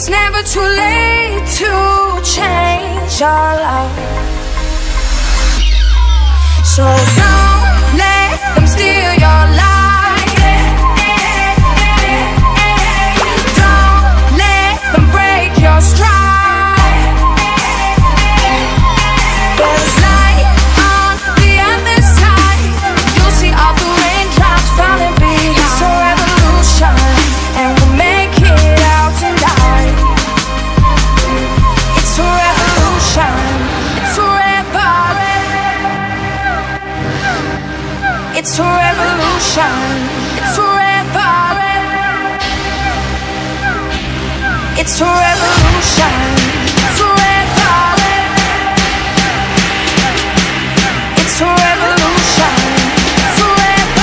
It's never too late to change our love. So don't let them steal your life. Don't let them break your stride. There's light on the other side. You'll see all the raindrops falling behind. It's a revolution, and we'll make it out tonight. It's a revolution. It's a It's a revolution. It's a revolution. It's a revolution. It's a revolution. It's a revolution. It's a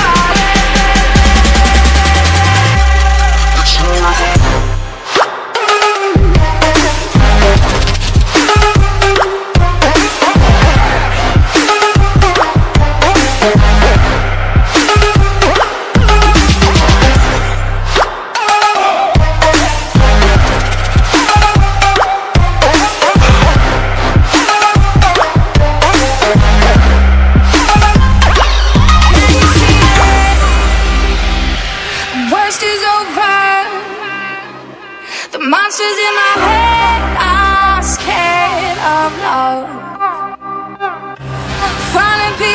monsters in my head are scared of love. Finally